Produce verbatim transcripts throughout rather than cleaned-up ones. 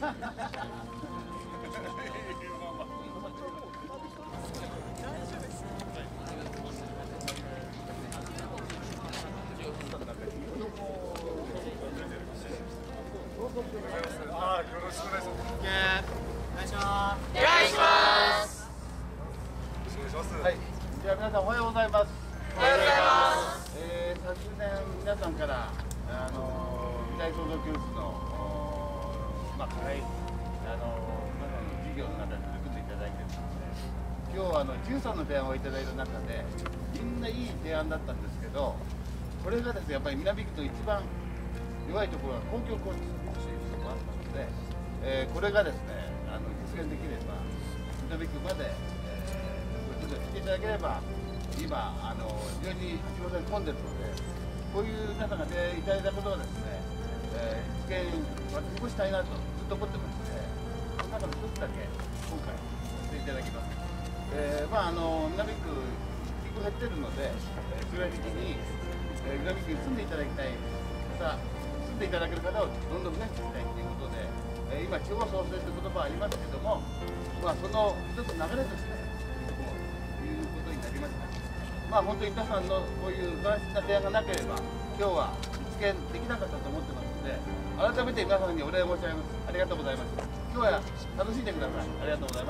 あ、よろしくお願いします。 お願いします。 お願いします。 よろしくお願いします。 はい。じゃあ皆さんおはようございます。 おはようございます。 えー、昨年皆さんからあの未来創造教室のまあ課題あの皆さんの授業の中で取り組んでいただいてるので、今日はあのじゅうさんの提案をいただいた中でみんないい提案だったんですけど、これがですねやっぱり南区の一番弱いところは公共交通というところがあったので、えー、これがですねあの実現できれば南区まで、えー、ご来ていただければ今あの非常に橋本さん混んでるので、こういう皆さんが出いただいたことをですね、えー、実現私もしたいなとずっと思ってまして、その中の一つだけ今回していただきます。えー、まああの南区人口減ってるので、将来的に、えー、南区に住んでいただきたい方、住んでいただける方をどんどん増やしていきたいということで、えー、今地方創生という言葉ありますけども、まあその一つ流れとしていうことになりました。まあ本当に皆さんのこういう斬新な提案がなければ今日は実現できなかったと思ってますので、改めて皆さんにお礼申し上げます。ありがとうございます。今日は楽しんでください。ありがとうございます。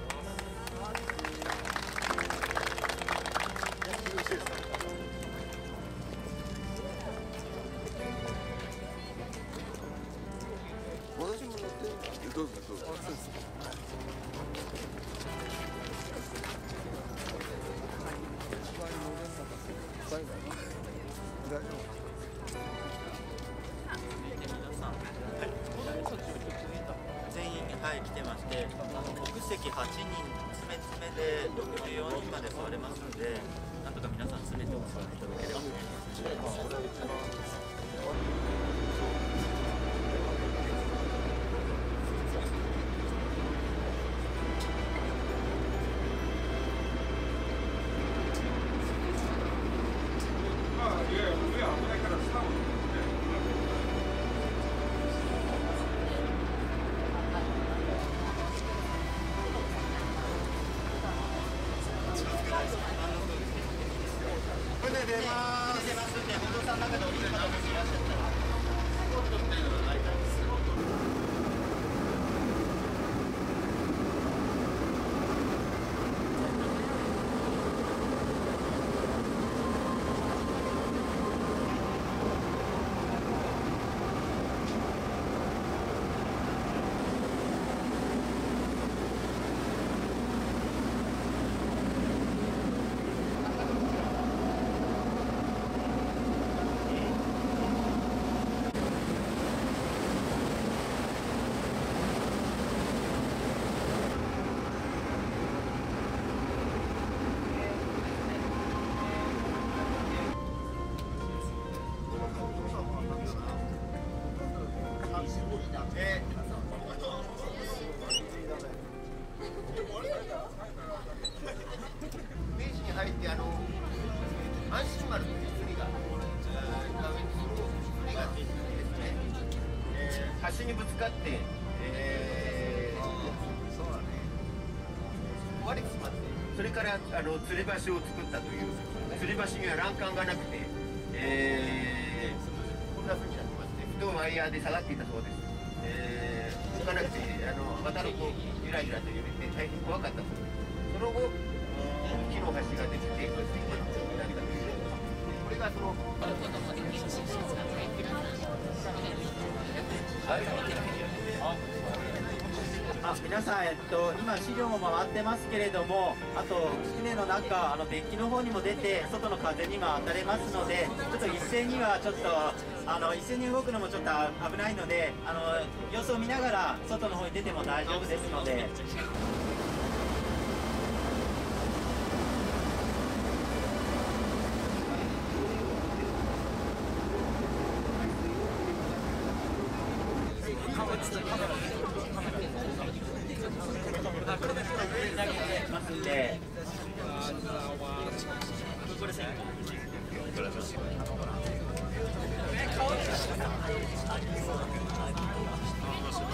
私も乗ってどうぞどうぞ。大丈夫。 全員はい来てまして、あの奥席はちにん詰め詰めでろくじゅうよにんまで座れますので、なんとか皆さん詰めてお座りいただければと思います。 船出ます。 出ますんで、本堂さんの中で降りる方もしいらっしゃったら。 明治に入ってあの安心丸という釣りが釣りができてですね、えー、橋にぶつかって、えー、壊れてしまって、それからあの吊り橋を作ったという。吊り橋には欄干がなくて、えー、こんな風になってまして、太いワイヤーで下がっていたそうです。えー、動かなくてあの渡るとゆらゆらと揺れて大変怖かったそうです。その後木の橋ができて、そして今の状態になったという。これがそのあ、皆さん、えっと、今資料も回ってますけれども、あと船の中、あのデッキの方にも出て外の風にも当たれますので、ちょっと一斉にはちょっとあの一斉に動くのもちょっと危ないので、あの様子を見ながら外の方に出ても大丈夫ですので。ますんで、これ先行。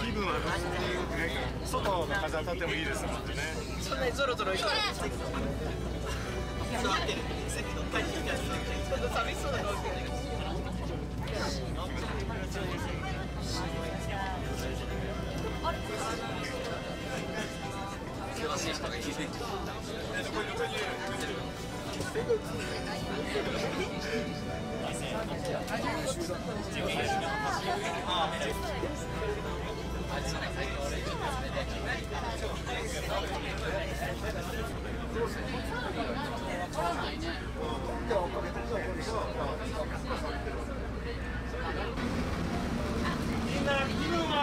気分は外の風当たってもいいですもんね。 そんなにゾロゾロ行かない。寂しそうな顔してる。険しい人が気づいてる。 みんな気分は？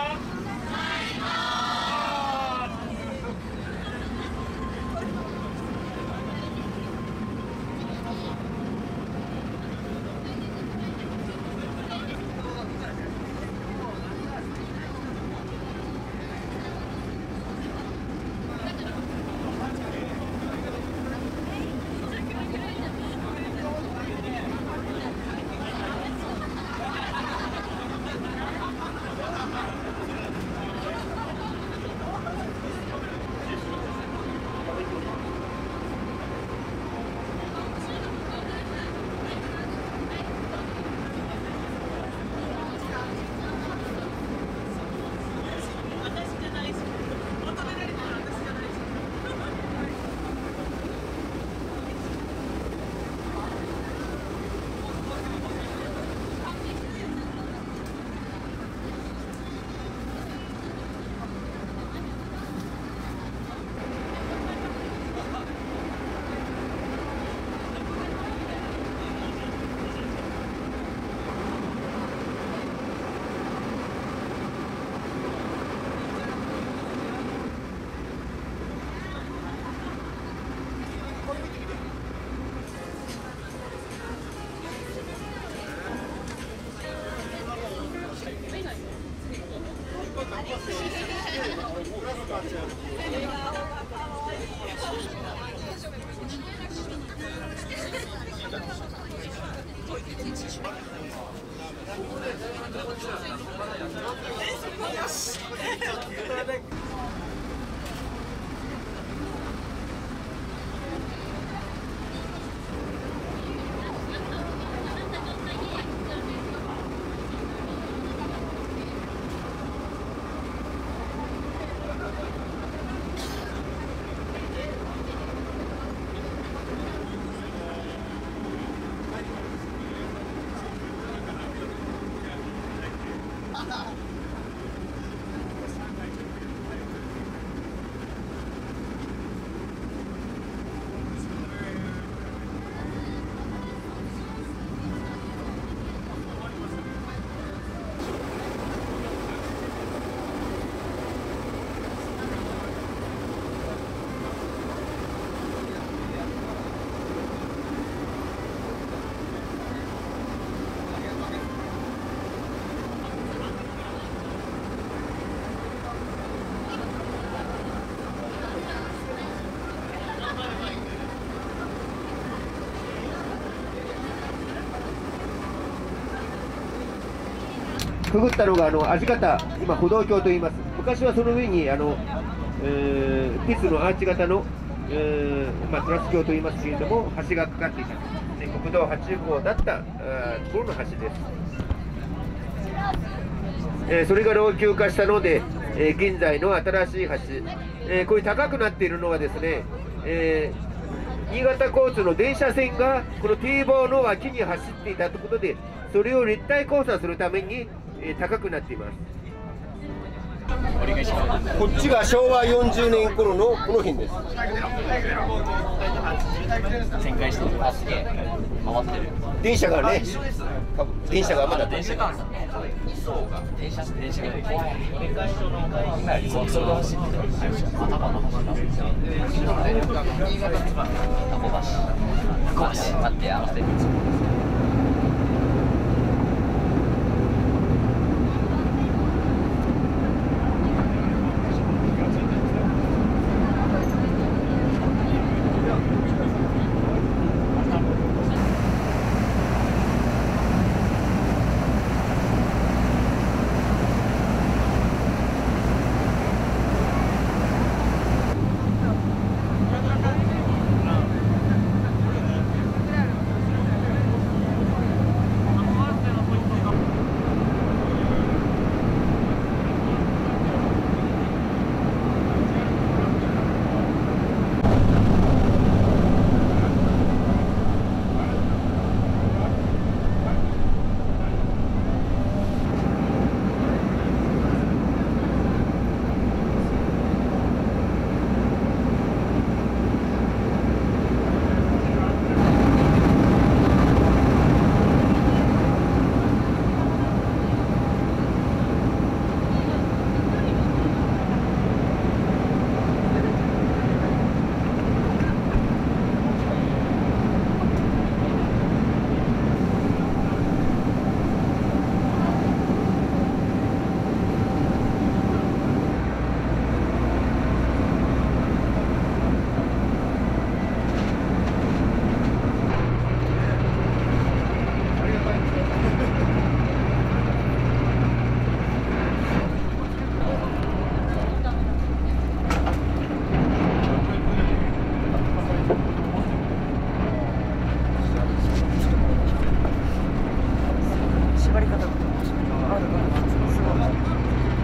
くぐったのがあの味方、今、歩道橋といいます、昔はその上にあの、えー、鉄のアーチ型の、えーまあ、トラス橋といいますけれども、橋がかかっていた、で国道はち号だったあところの橋です。えー、それが老朽化したので、えー、現在の新しい橋、えー、こういう高くなっているのはですね、えー、新潟交通の電車線がこの堤防の脇に走っていたということで、それを立体交差するために、えー、高くなっています。こっちがしょうわよんじゅうねん頃のこの辺です。 旋回してる。あ、すげえ。回ってる。 電車がね、電車がまだ電車が電車電車が今より高速が走ってる。頭の橋が後ろで新潟つばタコ橋タコ橋待って合わせる。 縛り方とかあるからすごい。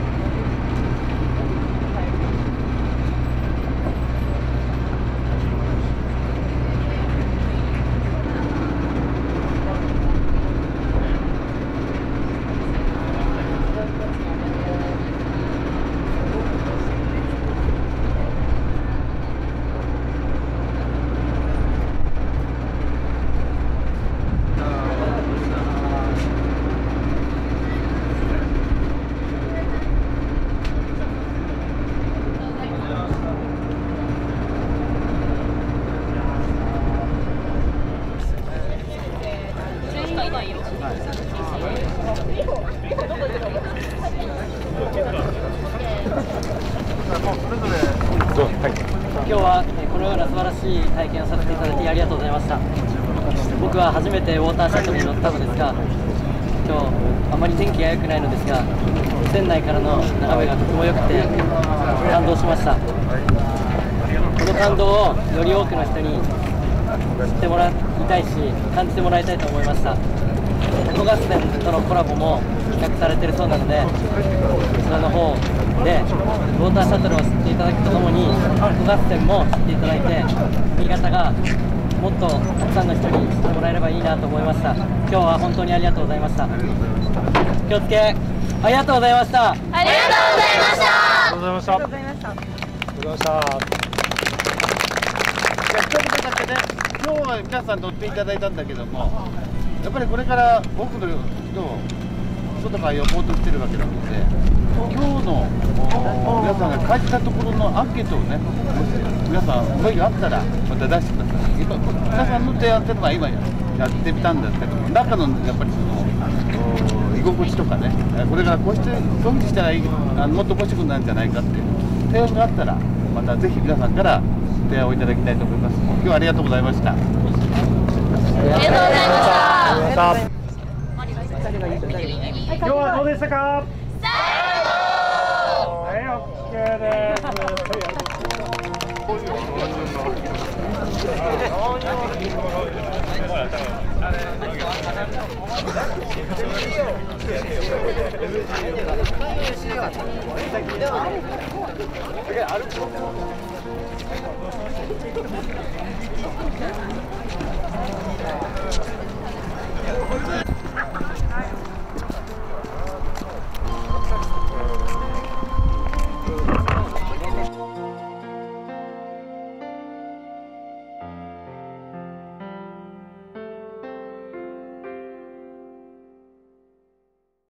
今日はこのような素晴らしい体験をさせていただきありがとうございました。僕は初めてウォーターシャトルに乗ったのですが、今日あまり天気が良くないのですが、船内からの眺めがとても良くて感動しました。この感動をより多くの人に知ってもらいたいし、感じてもらいたいと思いました。小合戦とのコラボも企画されているそうなので、そちらの方でウォーターシャトルを知っていただくとともに小合戦も知っていただいて、新潟がもっとたくさんの人に知ってもらえればいいなと思いました。今日は本当にありがとうございました。気をつけありがとうございました。ありがとうございました。 ありがとうございました。ありがとうございました。ありがとうございました。 いや、一言だけね、今日は皆さん乗っていただいたんだけども、やっぱりこれから多くの人を外から呼ぼうとしてるわけなので、今日の皆さんが感じたところのアンケートをね、皆さん声があったらまた出してください。今皆さんの提案っていうのは今やってみたんですけども、中のやっぱりその居心地とかね、これからこうしてそういうふうにしたらいい、あのもっと欲しくなるんじゃないかっていう提案があったら、またぜひ皆さんから提案をいただきたいと思います。今日はありがとうございました。ありがとうございました。 今日はどうでしたか？はい、オッケーです。 あ